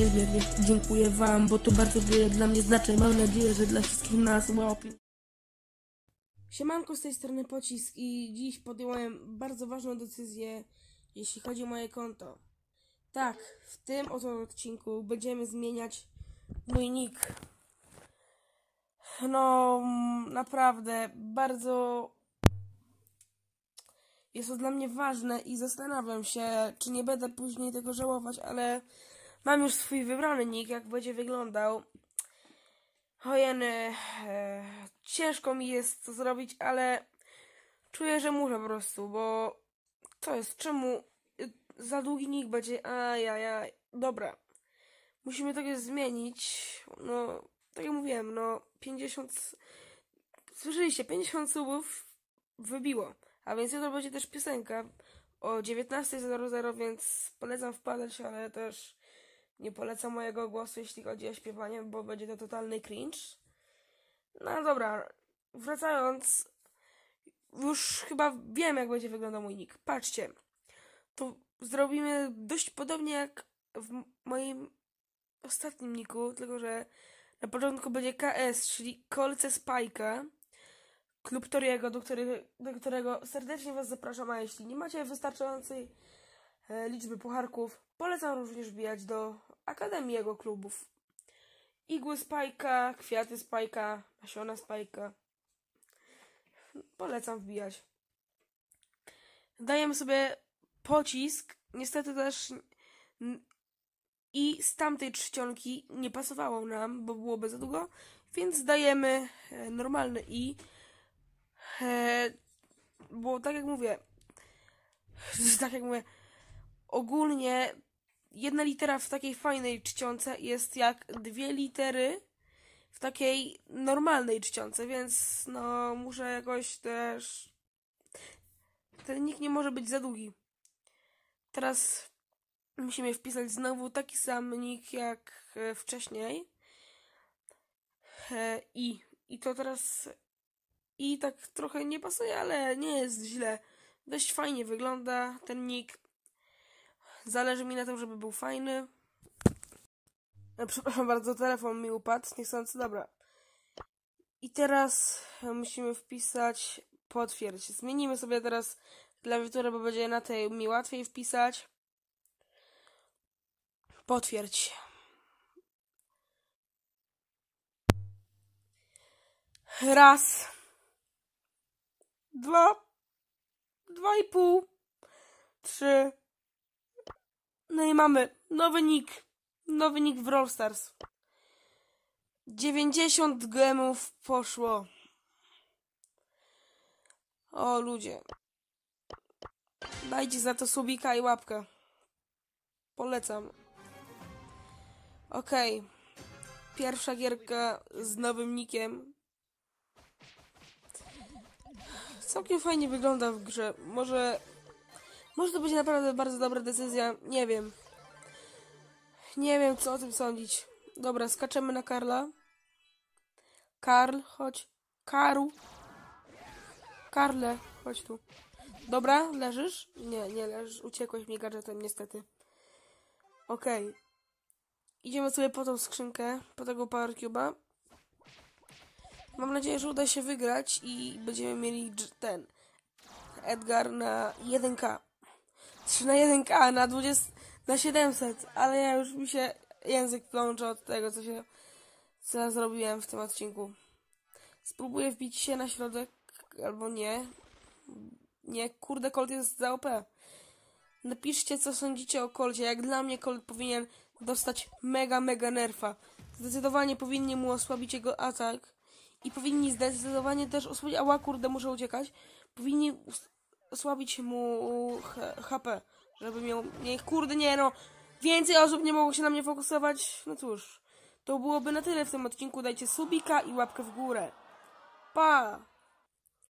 niezmiernie dziękuję wam, bo to bardzo wiele dla mnie znaczy. Mam nadzieję, że dla wszystkich nas łapie. Siemanko, z tej strony Pocisk i dziś podjąłem bardzo ważną decyzję, jeśli chodzi o moje konto. Tak, w tym oto odcinku będziemy zmieniać mój nick. No, naprawdę, bardzo jest to dla mnie ważne i zastanawiam się, czy nie będę później tego żałować, ale mam już swój wybrany nick, jak będzie wyglądał. Ojeny, ciężko mi jest to zrobić, ale czuję, że muszę po prostu, bo to jest, czemu za długi nick będzie, ajajaj, dobra. Musimy tego zmienić, no, tak jak mówiłem, no, 50, słyszeliście, 50 subów wybiło, a więc jutro będzie też piosenka o 19:00, więc polecam wpadać, ale też nie polecam mojego głosu, jeśli chodzi o śpiewanie, bo będzie to totalny cringe. No dobra, wracając, już chyba wiem, jak będzie wyglądał mój nick. Patrzcie, to zrobimy dość podobnie jak w moim ostatnim nicku, tylko że na początku będzie KS, czyli Kolce Spajka, klub Toriego, do którego serdecznie was zapraszam, a jeśli nie macie wystarczającej liczby pucharków, polecam również wbijać do Akademii jego klubów. Igły Spajka, kwiaty Spajka, nasiona Spajka. Polecam wbijać. Dajemy sobie pocisk. Niestety też i z tamtej czcionki nie pasowało nam, bo byłoby za długo, więc dajemy normalny i. Bo tak jak mówię, ogólnie jedna litera w takiej fajnej czcionce jest jak 2 litery w takiej normalnej czcionce, więc no muszę jakoś też... Ten nick nie może być za długi. Teraz musimy wpisać znowu taki sam nick jak wcześniej. I to teraz... I tak trochę nie pasuje, ale nie jest źle. Dość fajnie wygląda ten nick. Zależy mi na tym, żeby był fajny. Przepraszam bardzo, telefon mi upadł, niechcący, dobra. I teraz musimy wpisać potwierdź. Zmienimy sobie teraz klawiaturę, bo będzie na tej mi łatwiej wpisać. Potwierdź. Raz. 2. 2,5. 3. No i mamy nowy nick. Nowy nick w Brawl Stars. 90 gemów poszło. O ludzie. Dajcie za to subika i łapkę. Polecam. Okej. Pierwsza gierka z nowym nickiem. Całkiem fajnie wygląda w grze. Może to będzie naprawdę bardzo dobra decyzja. Nie wiem. Nie wiem, co o tym sądzić. Dobra, skaczemy na Karla. Karl, chodź. Karle, chodź tu. Dobra, leżysz? Nie leżysz. Uciekłeś mi gadżetem, niestety. Okej. Idziemy sobie po tą skrzynkę, po tego Power Cube'a. Mam nadzieję, że uda się wygrać i będziemy mieli ten Edgar na 1K. 3 na 1K, na 20, na 700, ale ja już mi się język plącze od tego, co ja zrobiłem w tym odcinku. Spróbuję wbić się na środek, albo nie. Nie, kurde, Colt jest za OP. Napiszcie, co sądzicie o Colcie. Jak dla mnie Colt powinien dostać mega nerfa. Zdecydowanie powinni mu osłabić jego atak. I powinni zdecydowanie też osłabić... Ała, kurde, muszę uciekać. Powinni osłabić mu HP. Żeby miał... Nie, kurde, nie no. Więcej osób nie mogło się na mnie fokusować. No cóż. To byłoby na tyle w tym odcinku. Dajcie subika i łapkę w górę. Pa!